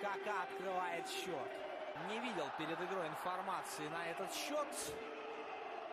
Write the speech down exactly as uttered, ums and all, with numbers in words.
ка ка открывает счет. Не видел перед игрой информации на этот счет.